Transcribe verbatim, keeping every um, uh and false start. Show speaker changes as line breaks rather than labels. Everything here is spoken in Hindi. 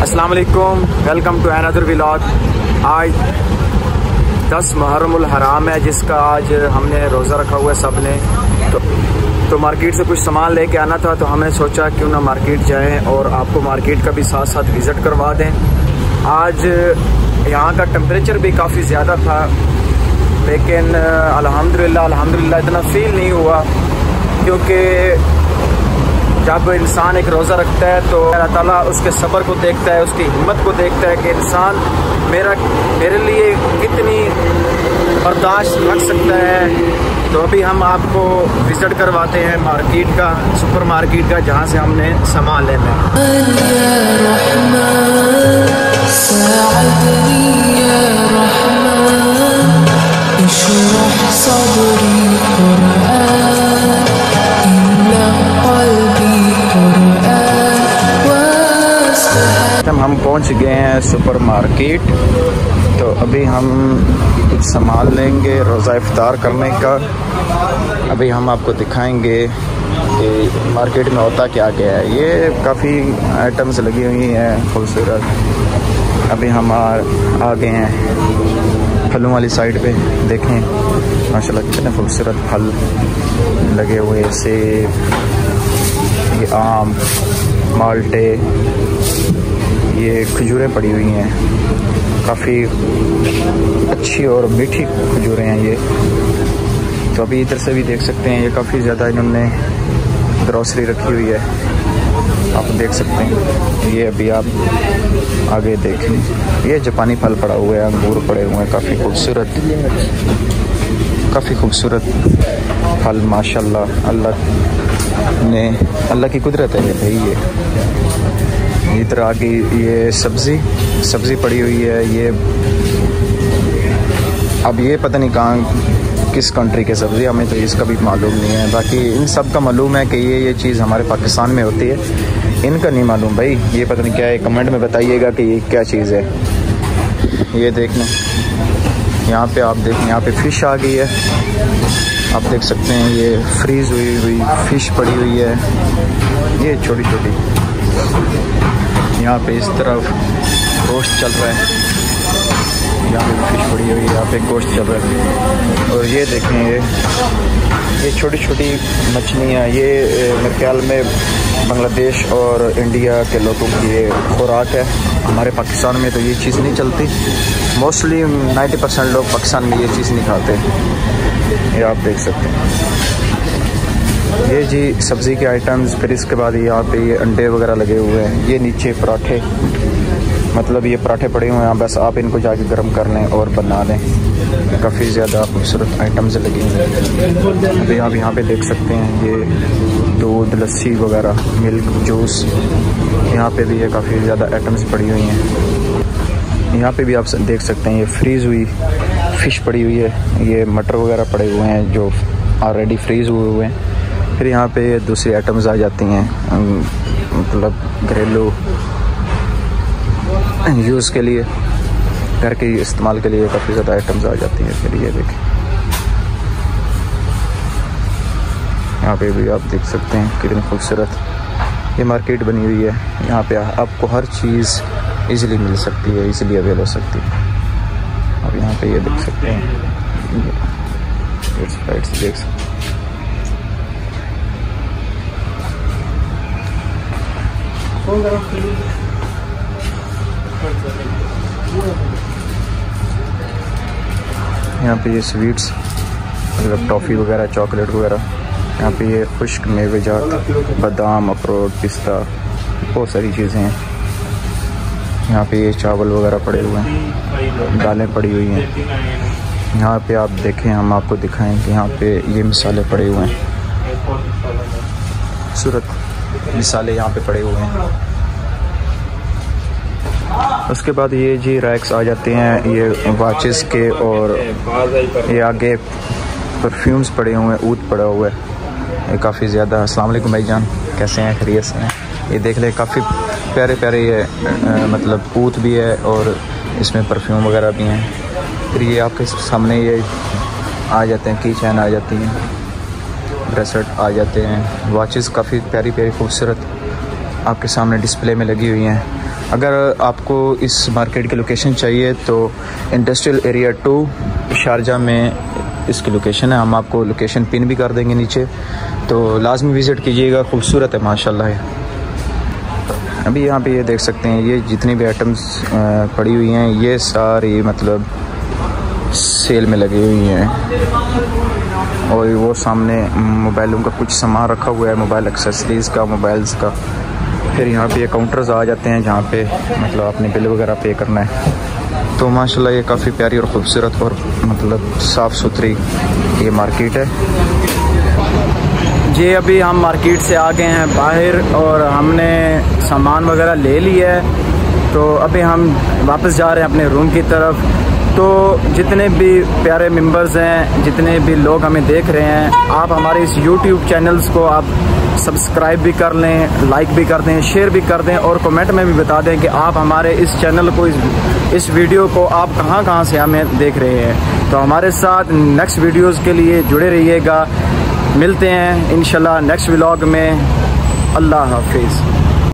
अस्सलाम वालेकुम, वेलकम टू अनदर व्लॉग। आज दस मुहर्रमुल हराम है, जिसका आज हमने रोज़ा रखा हुआ है सब ने। तो तो मार्केट से कुछ सामान लेके आना था, तो हमने सोचा क्यों ना मार्केट जाएं और आपको मार्केट का भी साथ साथ विज़िट करवा दें। आज यहाँ का टेम्परेचर भी काफ़ी ज़्यादा था, लेकिन अल्हम्दुलिल्लाह अल्हम्दुलिल्लाह इतना फील नहीं हुआ, क्योंकि जब इंसान एक रोज़ा रखता है तो अल्लाह ताला उसके सब्र को देखता है, उसकी हिम्मत को देखता है कि इंसान मेरा मेरे लिए कितनी बर्दाश्त रख सकता है। तो अभी हम आपको विज़िट करवाते हैं मार्केट का, सुपर मार्केट का, जहाँ से हमने सामान लेना है। हम पहुंच गए हैं सुपर मार्केट। तो अभी हम कुछ सामान लेंगे रोज़ा इफ्तार करने का। अभी हम आपको दिखाएंगे कि मार्केट में होता क्या क्या है। ये काफ़ी आइटम्स लगी हुई हैं खूबसूरत। अभी हम आ, आ गए हैं फलों वाली साइड पे। देखें माशाल्लाह कितने खूबसूरत फल लगे हुए, सेब, ये आम, माल्टे, ये खजूरें पड़ी हुई हैं, काफ़ी अच्छी और मीठी खजूरें हैं ये। तो अभी इधर से भी देख सकते हैं, ये काफ़ी ज़्यादा इन्होंने ग्रॉसरी रखी हुई है, आप देख सकते हैं। ये अभी आप आगे देखें, ये जापानी फल पड़ा हुआ है, अंगूर पड़े हुए हैं, काफ़ी खूबसूरत काफ़ी खूबसूरत फल माशाल्लाह। अल्लाह ने अल्लाह की कुदरत है भाई। ये इधर आगे ये सब्ज़ी सब्ज़ी पड़ी हुई है। ये अब ये पता नहीं कहाँ किस कंट्री के सब्ज़ी, हमें तो इसका भी मालूम नहीं है। बाकी इन सब का मालूम है कि ये ये चीज़ हमारे पाकिस्तान में होती है, इनका नहीं मालूम भाई। ये पता नहीं क्या है, कमेंट में बताइएगा कि ये क्या चीज़ है। ये देखना, यहाँ पे आप देखें, यहाँ पे फ़िश आ गई है, आप देख सकते हैं। ये फ्रीज़ हुई हुई फ़िश पड़ी हुई है, ये छोटी छोटी। यहाँ पे इस तरफ गोश्त चल रहा है, यहाँ पे फिश पड़ी हुई है, यहाँ पे गोश्त चल रहा है। और ये देखें, ये ये छोटी छोटी मछलियाँ, ये मेरे ख्याल में बांग्लादेश और इंडिया के लोगों की ये खुराक है। हमारे पाकिस्तान में तो ये चीज़ नहीं चलती, मोस्टली नाइन्टी परसेंट लोग पाकिस्तान में ये चीज़ नहीं खाते। ये आप देख सकते हैं, ये जी सब्ज़ी के आइटम्स। फिर इसके बाद यहाँ पे ये अंडे वगैरह लगे हुए हैं। ये नीचे पराठे, मतलब ये पराठे पड़े हुए हैं, बस आप इनको जाके गर्म कर लें और बना लें। काफ़ी ज़्यादा खूबसूरत आइटम्स लगी हुई हैं। अभी आप यहाँ पे देख सकते हैं, ये दूध, लस्सी वगैरह, मिल्क, जूस, यहाँ पे भी ये काफ़ी ज़्यादा आइटम्स पड़ी हुई हैं। यहाँ पे भी आप देख सकते हैं, ये फ्रीज़ हुई फ़िश पड़ी हुई है। ये मटर वगैरह पड़े हुए हैं जो ऑलरेडी फ्रीज़ हुए हुए हैं। फिर यहाँ पे दूसरी आइटम्स आ जाती हैं, मतलब घरेलू यूज़ के लिए, घर के इस्तेमाल के लिए काफ़ी ज़्यादा आइटम्स आ जाती हैं। फिर ये देखें, यहाँ पे भी आप देख सकते हैं कितनी खूबसूरत ये मार्केट बनी हुई है। यहाँ पे आपको हर चीज़ इजीली मिल सकती है, इजीली अवेल हो सकती है। अब यहाँ पे ये देख सकते हैं, देख सकते हैं। यहाँ पे ये स्वीट्स, मतलब टॉफ़ी वगैरह, चॉकलेट वगैरह। यहाँ पे ये खुश्क मेवेजात, बादाम, अखरोट, पिस्ता, बहुत सारी चीज़ें हैं। यहाँ पे ये चावल वगैरह पड़े हुए हैं, दालें पड़ी हुई हैं। यहाँ पे आप देखें, हम आपको दिखाएं कि यहाँ पे ये मसाले पड़े हुए हैं, खूबसूरत मसाले यहाँ पे पड़े हुए हैं। उसके बाद ये जी रैक्स आ जाते हैं, ये वॉचेस के, और ये आगे परफ्यूम्स पड़े हुए हैं, ऊद पड़ा हुआ है ये काफ़ी ज़्यादा। अस्सलाम वालेकुम भाईजान, कैसे हैं, खैरियत से हैं? ये देख ले, काफ़ी प्यारे प्यारे ये आ, मतलब ऊद भी है और इसमें परफ्यूम वगैरह भी हैं। फिर ये आपके सामने ये आ जाते हैं, की चैन आ जाती हैं, ब्रेसलेट आ जाते हैं, वॉचेस काफ़ी प्यारी प्यारी खूबसूरत आपके सामने डिस्प्ले में लगी हुई हैं। अगर आपको इस मार्केट की लोकेशन चाहिए तो इंडस्ट्रियल एरिया टू शारजा में इसकी लोकेशन है। हम आपको लोकेशन पिन भी कर देंगे नीचे, तो लाजमी विज़िट कीजिएगा। खूबसूरत है माशाल्लाह है। अभी यहाँ पे ये देख सकते हैं, ये जितनी भी आइटम्स पड़ी हुई हैं ये सारी मतलब सेल में लगी हुई हैं। और वो सामने मोबाइलों का कुछ सामान रखा हुआ है, मोबाइल एक्सेसरीज़ का, मोबाइल्स का। फिर यहाँ पे ये काउंटर्स आ जाते हैं जहाँ पे मतलब आपने बिल वगैरह पे करना है। तो माशाल्लाह ये काफ़ी प्यारी और ख़ूबसूरत और मतलब साफ़ सुथरी ये मार्केट है
जी। अभी हम मार्केट से आ गए हैं बाहर और हमने सामान वगैरह ले लिया है, तो अभी हम वापस जा रहे हैं अपने रूम की तरफ। तो जितने भी प्यारे मेंबर्स हैं, जितने भी लोग हमें देख रहे हैं, आप हमारे इस यूट्यूब चैनल्स को आप सब्सक्राइब भी कर लें, लाइक भी कर दें, शेयर भी कर दें और कमेंट में भी बता दें कि आप हमारे इस चैनल को, इस, इस वीडियो को आप कहां कहां से हमें देख रहे हैं। तो हमारे साथ नेक्स्ट वीडियोस के लिए जुड़े रहिएगा। मिलते हैं इंशाल्लाह नेक्स्ट व्लॉग में। अल्लाह हाफिज़।